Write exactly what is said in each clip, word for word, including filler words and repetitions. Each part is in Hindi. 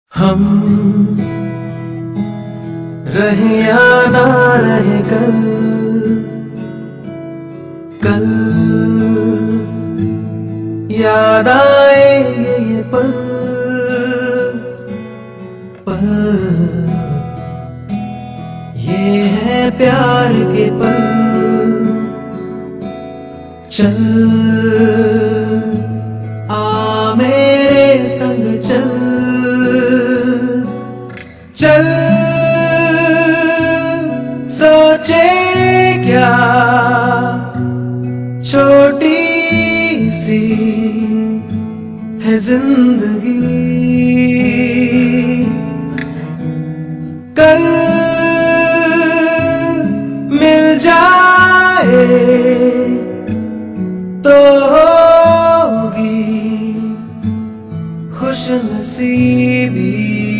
हम रहे या ना रहे कल कल याद आएंगे ये पल पल ये है प्यार के पल। चल आ मेरे संग चल चल सोचे क्या छोटी सी है जिंदगी, कल मिल जाए तो होगी खुश नसीबी।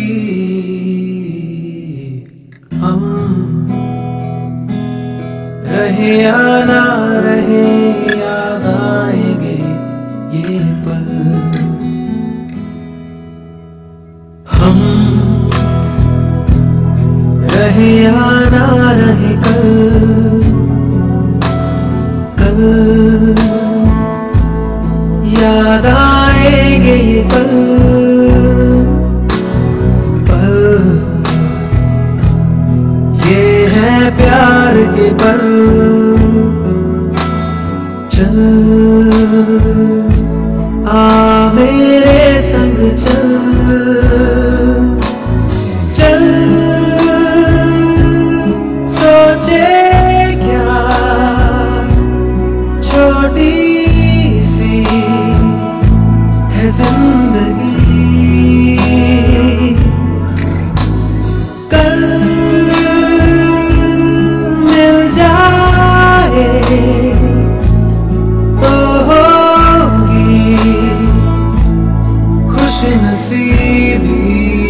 हम रहे या ना रहे याद आएंगे ये पल। हम रहे या ना रहे कल कल याद आएंगे ये पल पल ये है प्यार के पल। चल आ मेरे संग चल चल सोचे क्या छोटी सी है जिंदगी, कल मिल जाए तो होगी खुश नसीबी।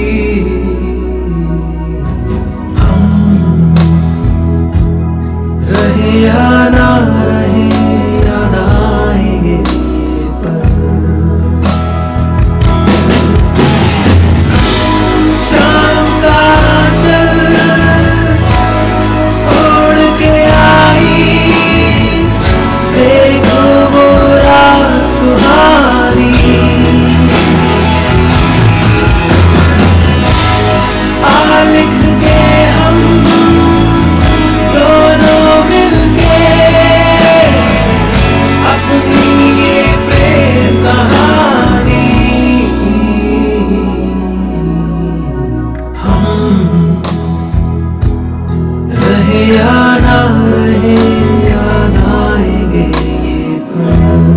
हम रहे या ना रहे याद आएंगे पल। शाम का चल ओढ़ के आई देखो वो रात सुहानी, आ लिख के हम दोनों मिलके अपनी ये प्रेम कहानी। हम रहे या ना रहे याद आएंगे ये पल।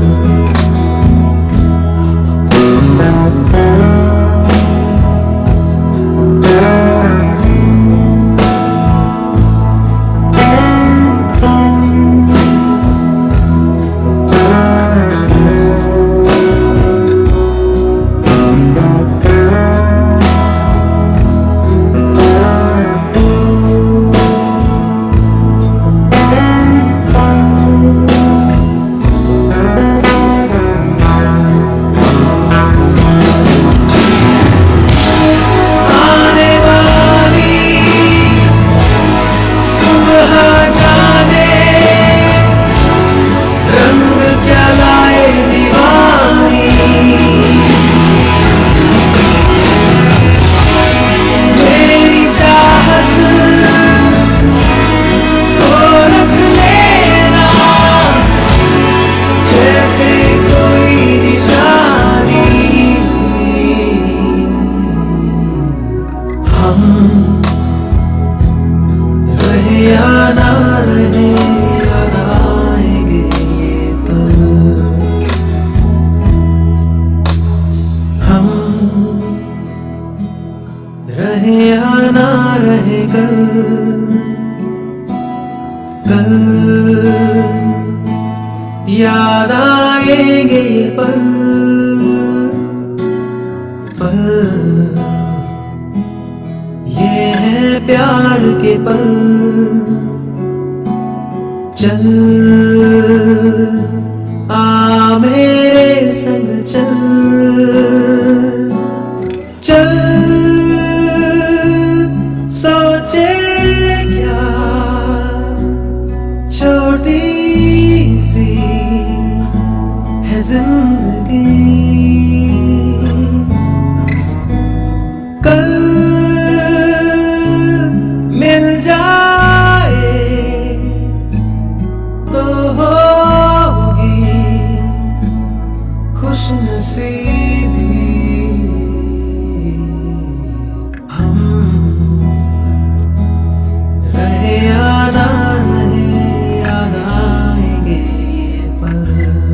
या ना रहे याद आएंगे ये पल। हम रहे या ना रहे कल कल याद आएंगे ये पल पल ये है प्यार के पल। चल आ मेरे संग चल चल जिंदगी कल मिल जाए तो होगी खुश नसीबी। हम रहे या ना रहे याद आएंगे ये पल।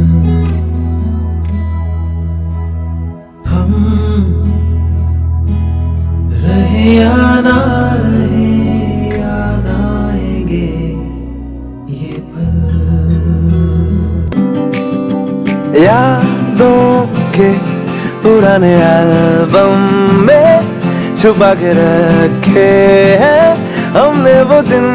हम रहे या ना रहे याद आएंगे ये पल। यादों के पुराने एल्बम में छुपा के रखे हैं हमने वो दिन,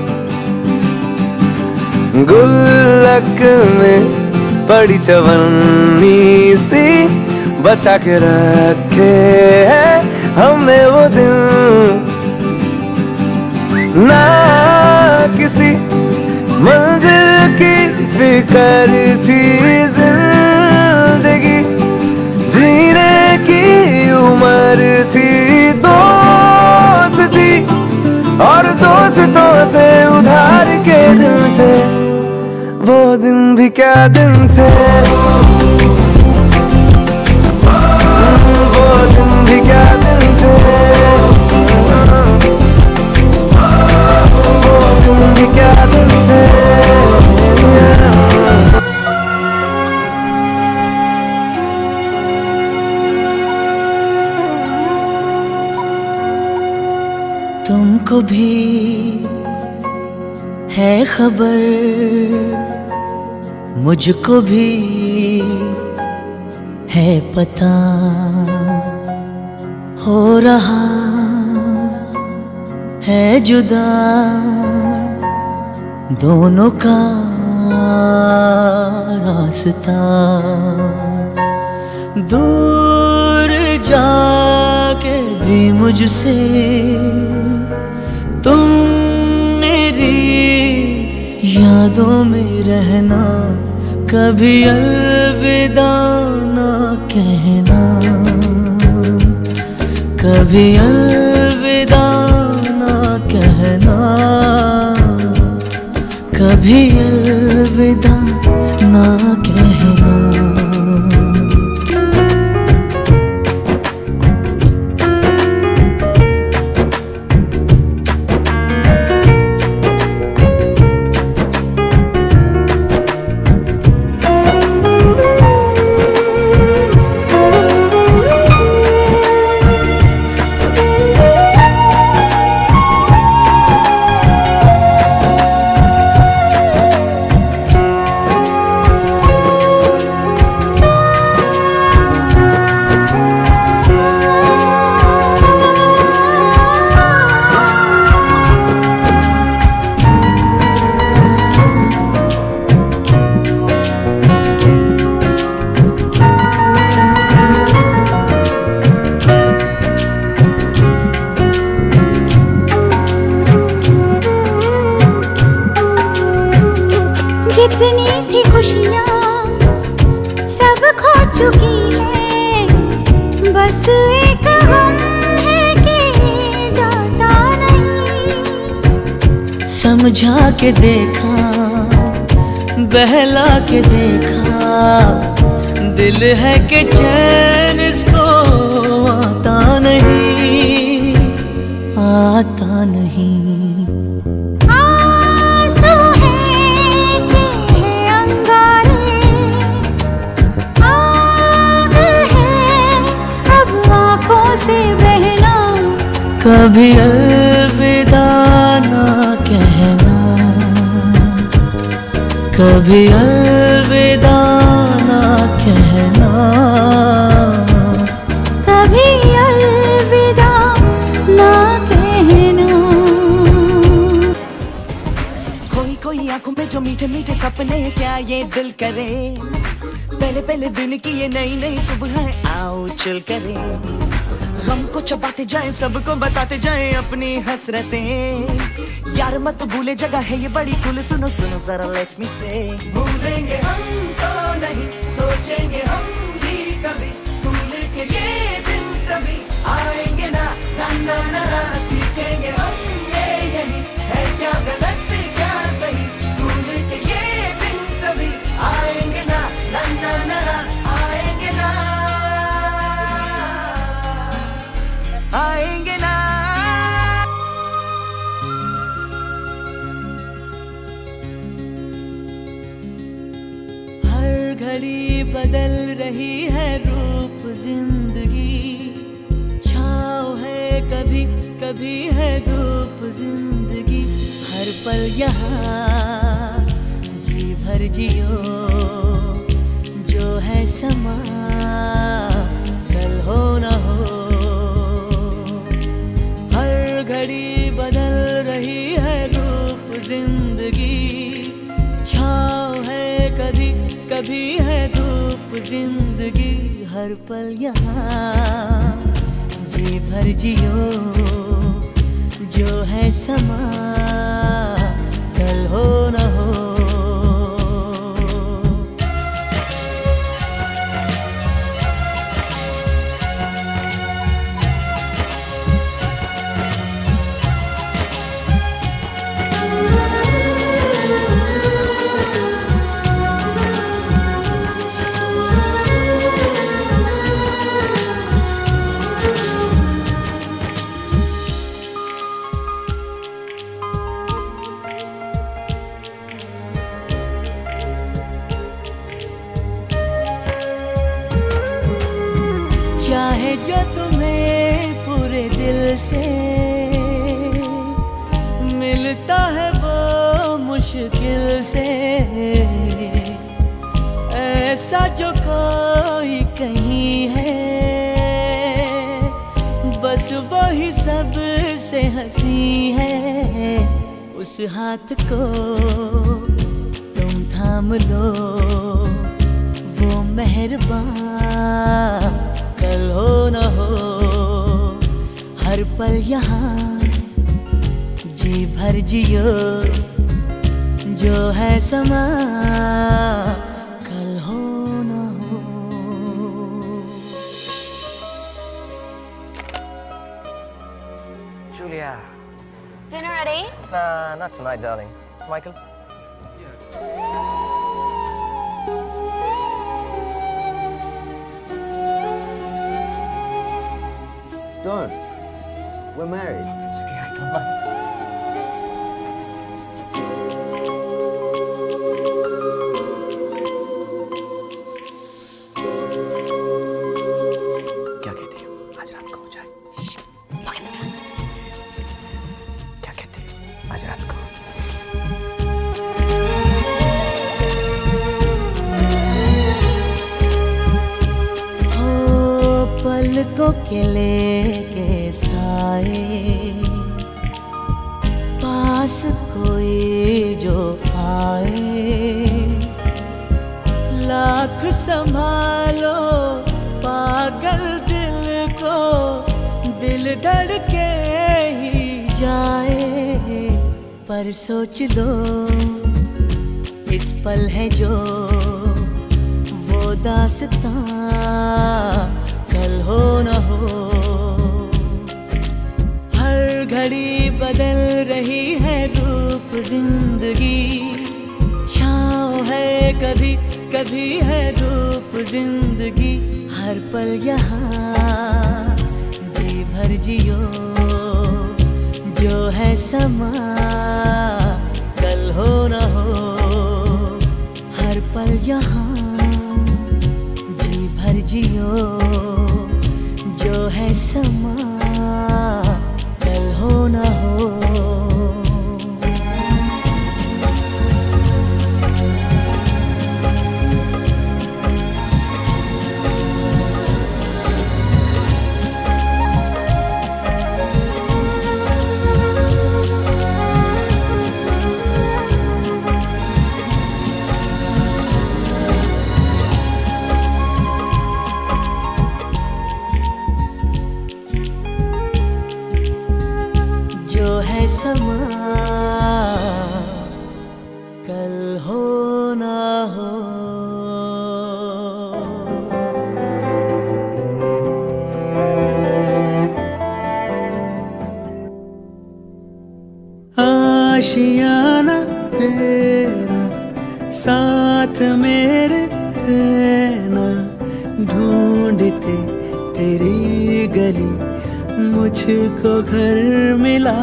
गुल्लक में पड़ी चवन्नी सी बचा के रखे हैं हमने वो दिन। ना किसी मंजिल की फिक्र थी जिंदगी, जीने की उम्र थी दोस्ती और दोस्तों से उधार के दिन थे। वो दिन भी क्या दिन थे, वो दिन भी क्या दिन थे, वो दिन भी क्या दिन थे। तुमको भी है खबर, मुझको भी है पता, हो रहा है जुदा दोनों का रास्ता। दूर जाके भी मुझसे तुम मेरी यादों में रहना, कभी अलविदा ना कहना, कभी अलविदा ना कहना, कभी अलविदा ना कहना। जितनी थी खुशियाँ सब खो चुकी है, बस एक गम है कि जाता नहीं। समझा के देखा, बहला के देखा, दिल है कि चैन इसको आता नहीं, आता नहीं। कभी अलविदा ना कहना, कभी अलविदा ना कहना, कभी अलविदा ना कहना। कोई कोई आंखों में जो मीठे मीठे सपने, क्या ये दिल करे, पहले पहले दिन की ये नई नई सुबह आओ चिल करें। गम को चबाते जाएं, सबको बताते जाएं अपनी हसरतें। यार मत भूले जगह है ये बड़ी कुल, सुनो सुनो जरा लेट मी से। भूलेंगे हम तो नहीं सोच सोचेंगे हम भी कभी स्कूल के ये दिन सभी आएंगे ना ना ना ना ना सीखेंगे हम ये यही है क्या गलत क्या सही स्कूल के ये दिन सभी आएंगे ना ना ना ना ना आएंगे ना आएंगे ना हर घड़ी बदल रही है रूप जिंदगी छाँव है कभी कभी है धूप जिंदगी हर पल यहाँ जी भर जियो जो है समा कल हो न हो हर घड़ी बदल रही है रूप जिंदगी छाँव है कभी कभी है धूप जिंदगी हर पल यहाँ जी भर जियो जो है समा कल हो न हो चाहे जो तुम्हें पूरे दिल से मिलता है वो मुश्किल से ऐसा जो कोई कहीं है बस वही सब से हंसी है उस हाथ को तुम थाम लो वो मेहरबान कल हो न हो हर पल यहाँ जी भर जियो जो है समा कल हो न हो Julia. Dinner ready? Nah, not tonight, darling. Michael? Don't. We're married. It's okay, I don't mind. क्या कहती हो? आज रात को हो जाए। क्या कहती हो? आज रात को। हो पलकों के लेके साए पास कोई जो आए लाख संभालो पागल दिल को दिल धड़के ही जाए पर सोच लो इस पल है जो वो दास्तां कल हो न हो हर घड़ी बदल रही है रूप जिंदगी छाँव है कभी कभी है धूप जिंदगी हर पल यहाँ जी भर जियो जो है समा कल हो न हो हर पल यहाँ जी भर जियो जो है समा कल हो न हो जो है समा कल हो ना हो आशियाना तेरा साथ मेरे है ना, ढूंढते तेरी गली मुझको घर मिला।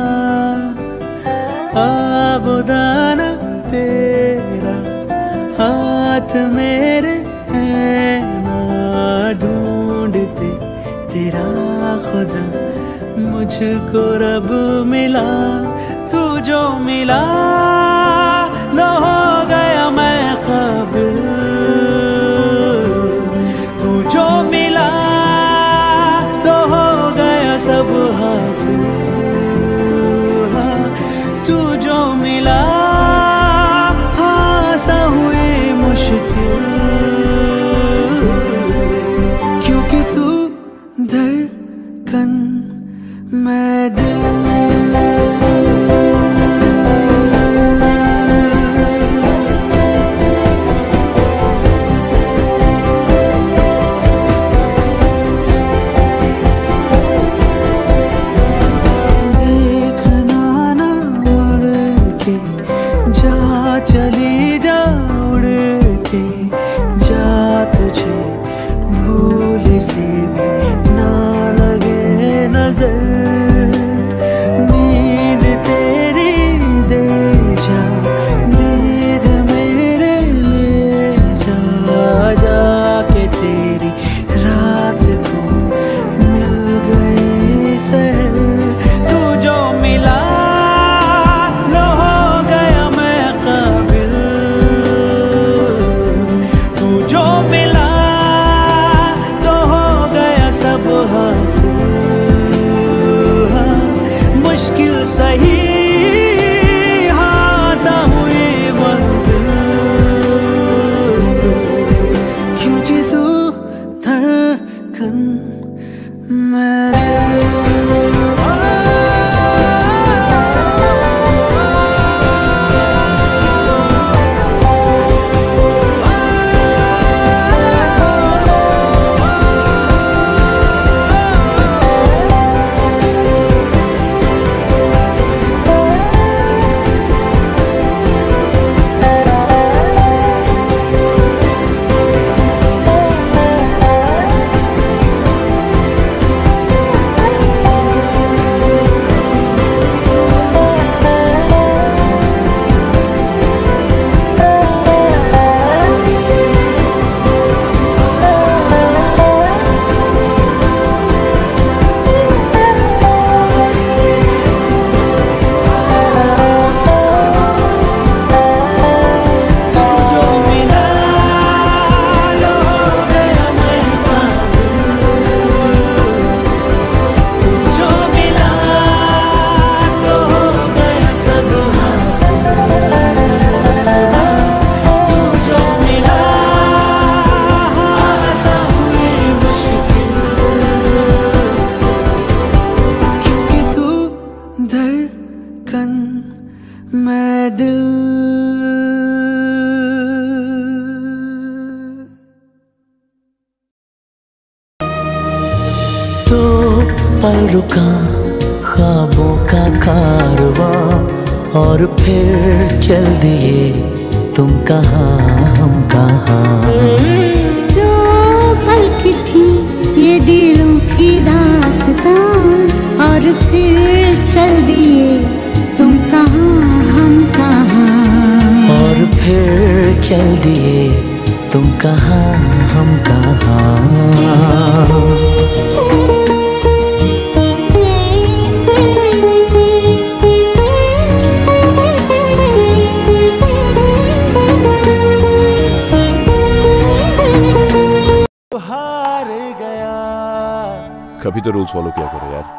आबुदाना तेरा हाथ मेरे है ना, ढूंढते तेरा खुदा मुझको रब मिला। तू जो मिला न हो गया मैं काबिल, तू जो मिला तो हो गया सब हासिल। हाँ, तू जो मिला हाँ सा हुई मुश्किल, क्योंकि तू धड़कन मैं दिल। चली जा उड़ के जा, तुझे भूल से भी ना लगे नजर। नींद तेरी दे जा, दीद मेरे ले जा, जाके तेरी रात को मिल गई सहर। तू जो मिला मुश्किल सही हाँ सा हुई मंजिल, क्योंकि तू धड़कन मैं। मैं दिल। तो पल रुका ख्वाबों का कारवां, और फिर चल दिए तुम कहाँ हम कहाँ। दो पल की थी ये दिलों की दास्तां, और फिर चल दिए तुम कहाँ हम कहाँ। और फिर चल दिए तुम कहाँ हम कहाँ। हार गया। कभी तो रूल्स फॉलो किया करो यार।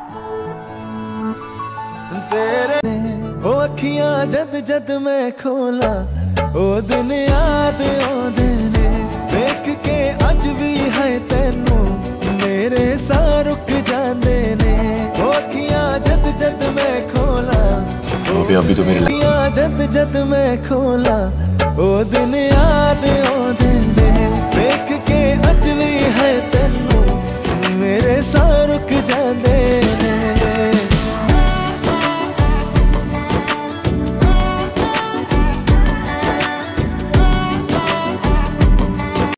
तेरे ओ अखियां जद जद मैं खोला, ओ दिन याद आउंदे ने, देख के अज भी है तेनू मेरे सा रुक जांदे ने। ओ अखियां जद जद मैं खोला, अभी अभी तो मेरे अखियां जद जद मैं खोला, ओ दिन याद आउंदे